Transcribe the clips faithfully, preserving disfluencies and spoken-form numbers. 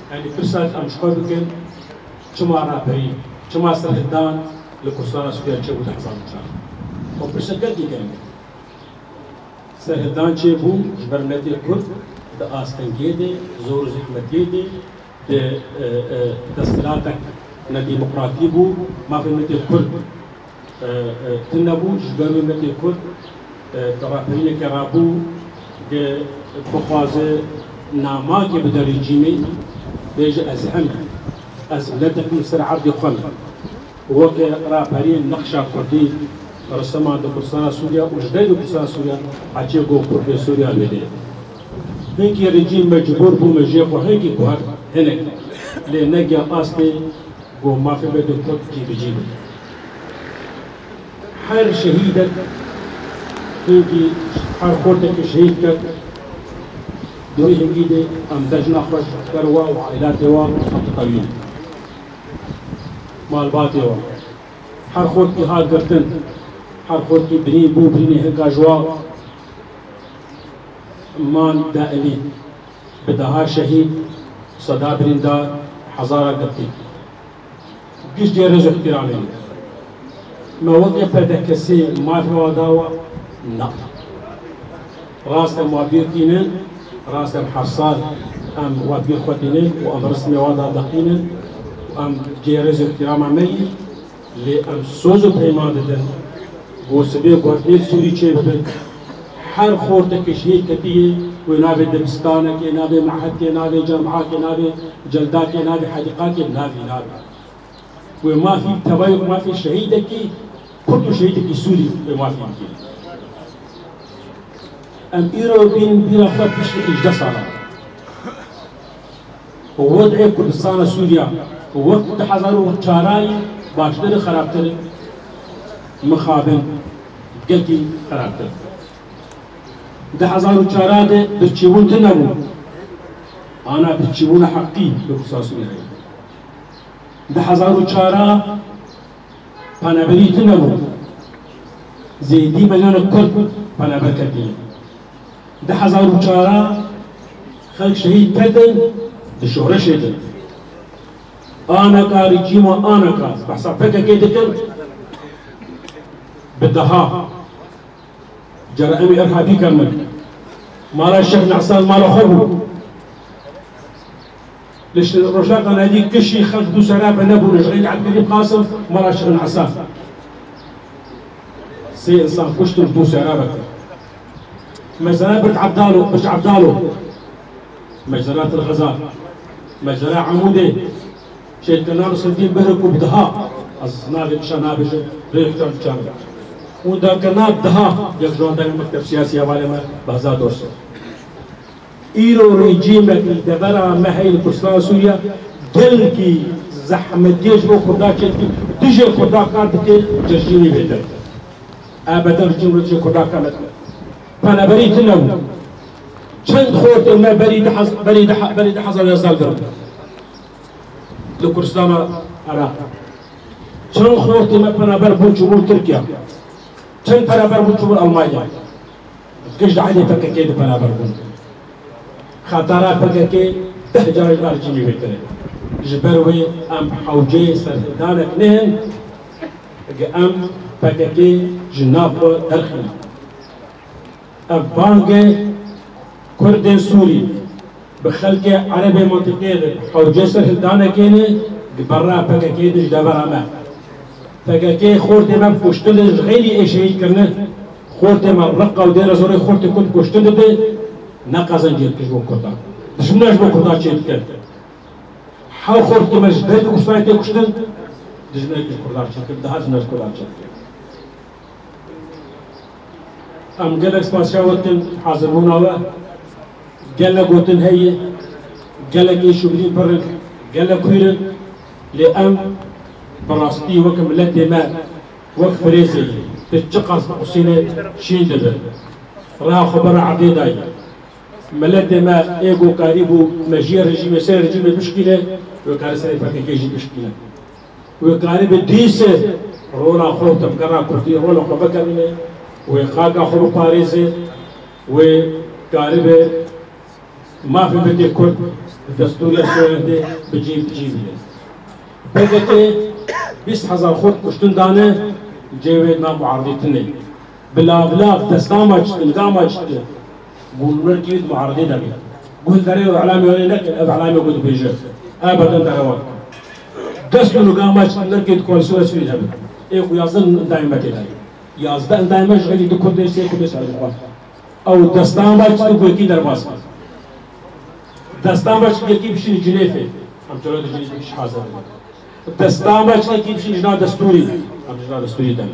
يعني برسالة أمشقر بكن شما رابري شما سرهدان لكرسان سوريا تشبو تحزان مشان وبرسالة قد يكن سرهدان تشبو جبر ملتي الكرد دا آستنجيدي زور زحمتيدي دا دستلاتك نا ديمقراطي بو ما في ملتي الكرد تنبو جبر ملتي الكرد ترابرين كرابو دا بخوازي ناماكي بدر الجيمي بيجي أزهم أزملتك مصر عبد خل ووكي رابرين نقشة كردي رسمان دو كرسانا سوريا وجدي دو كرسانا سوريا عجي جو كردي سوريا بدي هنكي رجيم مجبور بو مجيب وهنكي كوهر هنك لنجي أصلي جو ما في بدو كرد جيب جيب حال شهيدك هنكي حال خورتك شهيد كرد دوی هنگیده ام دجنا خوش کروا و عائلاتی و طویل مالباتی و هر خود کی حال گرتن هر خود کی بنی بو بنی هنگا جوا مان دائلی بدها شهید صدا برندار هزارا گرتی گیش جیرز اختیرامی ما وقتی پیدا کسی مافی واداوا نه راست موابیر کینن راس الحصاد ام وابير خوتينين وام رسمي وادا دقينين وام جيرز احترام عمي لي ام سوزو بيمان ددن وسبي قوتيل سوري تشيبن حر خورتك شهيد كتيه ونابي دبستانك نابي معهدك نابي جامعك نابي جلداك نابي حديقاك نابي نابي وما في تبايق ما في شهيدك كل شهيدك سوري وما في كده ام ايرو بين بيرا خط بشكل جسارة ووضع كردستان سوريا ووقت حزارو تشاراي باشتر خرابتر مخابن قلتي خرابتر ده حزارو تشارا ده بتشيبون تنبو انا بتشيبون حقي بكردستان سوريا ده حزارو تشارا پانابري تنبو زيدي مليون كرد پانابر كردين ده حزار وشارع خلق شهيد كدن ده شهرة شدن أنا كارجيم وأنا كاز بحسب فكر كده كم بدها جرائم إرهابي كمل مالا الشيخ نعسان مالا خبو ليش رجاء أنا هذيك كشي خلق دو سرابة نبو نجرين عبد الكريم قاسم مالا الشيخ نعسان سي إنسان كشتم دو سرابة مجزرات بنت عبدالو بنت عبدالو مجزرات الغزال مجزرات عمودي شيء كنا نصدين برك وبدها أصناف شنابش ريح جان ودا كنا بدها يجرون ده مكتب سياسي حوالي ما بهذا دوس إيرو ريجيم الدبرة ما هي الكردستان سوريا دل کی زحمت جيش رو خدا چتکی دیجه خدا کار بکه جشنی بهتر ابدا رجیم رو چه خدا کار فانا بريت له چند خورت ما بريد حز بريد بريد حزر يزال درب لكردستان عراق چند خورت ما فانا بربون جمهور تركيا چند فانا بربون جمهور المانيا قشد علي فككي فانا بربون خطرا فككي ده جاري ارجيني بهتر جبروي ام حوجي سردانك نهن ام فككي جناف درخنا بانگ کرد سوری بخلق عربی منطقه حوجه سردانه کنه برا پککی دش دبر ما پککی خورد ما پشتل خیلی اشهید کرنه خورد ما رقا و دیر زوری خورد کد پشتل ده نقازن جیل کش بو کرد دشمناش بو کرد چیت کرد حاو خورد ما جدید کشتای کشتن دشمناش کرد چیت کرد دهات ناش کرد چیت کرد ام قالك سباسياوتن حاضرون هوا قالك وتن هي قالك ايش شغلين برك قالك كويرن لام براستي وكم لدي ما وك فريزي تتشقص قصينه شين دبر راه خبر عديداي ملدي ما ايجو قريبو مجير رجيم سير رجيم مشكله وكارسي فكيجي مشكله وقارب ديس رولا خو تبقرا كردي رولا خبكمنه وخاقا خلو باريزي وقارب ما في بدي كرد دستور سوئده بجيب بجيبه بقته بیست هزار خود کشتن دانه جوید ما معارضتنه بلا بلا دستام اجتن دام اجتن بولنر كيد معارضه دبي قول دري وعلامه ولا لك علامه قد بيجي ابدا دروان دست نقام اجتن كيد كونسول سوي دبي اي يازن دائما كده يازن دائما شغلي دكتور ديسي كده سال او دستام اجتن قول كي درباس دستام اجتن كي بشي جنيفه هم جلو جنيفه مش حاضر دستام اجتن كي بشي جنا دستوري هم جنا دستوري دم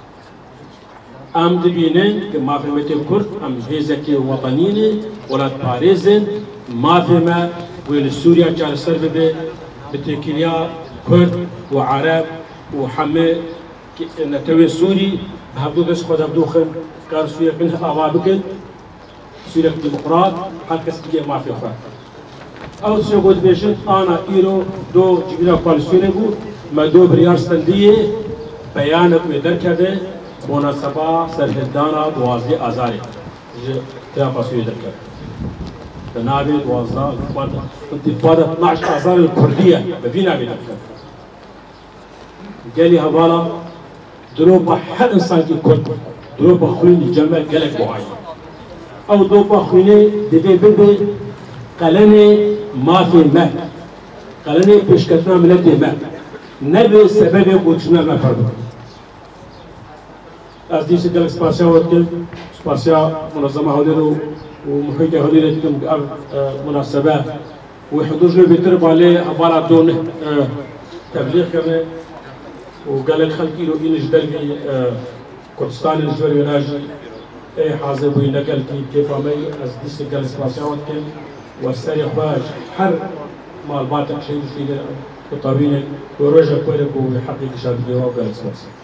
ام دبینن که مافهمت کرد ام هیزک وطنینه ولاد پاریزن مافهمه ویل سوریا جال سر بده بترکیا کرد و عرب و همه نتوی سوری هبدو دست خود هبدو خن کار سوریا کنه آوا بکن سوریا دموکرات هر کس دیگه مافهمه خورد او سوریا بود بیشن آنا ایرو دو جبینا کوالیسیونه بود ما دو بریار سندیه بیانت میدر کرده مناسبة سرهدانا دوازدي آزاري جا فاسوية ذكر بنابي دوازدة انتفاضة اثنا عشر آزار الكردية بفينا بذكر قالي هبالا دروب هر إنسان كي كرد دروب خوين جمع قلق معين أو دروب خويني دبي ببي قلني ما في مه قلني بشكتنا ملتي مه نبي سبب قدشنا ما فرده از دیسی دل سپاسیا وقتی سپاسیا منظمه هدیرو و محیط هدیره کم مناسبه و حضور جو بیتر باله هبارا دون تبلیغ کرده و قال الخلقی رو این جدل بی کردستان الجوری راجی ای حاضر بوی نقل کی کیفامی از دیسی دل سپاسیا وقتی و سری خواهش هر مال باتك شيء شيء كطابين وروجه كورك وحقيقة شادي جواب قال سپاسیا